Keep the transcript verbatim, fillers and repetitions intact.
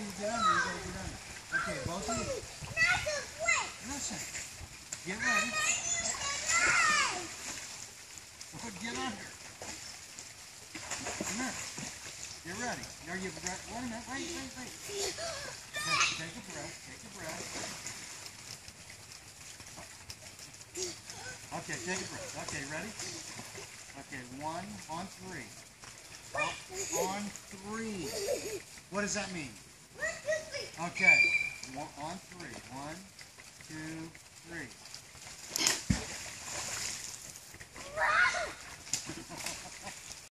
you get under. You gotta get under. Okay, both of you. Listen. Get ready. Get under. Come here. Get ready. Are you ready? Wait a minute. Wait, wait, wait. Okay, take a breath. Take a breath. Okay, take a breath. Okay, ready? Okay, one on three. On three. What does that mean? Okay, one, on three. One, two, three.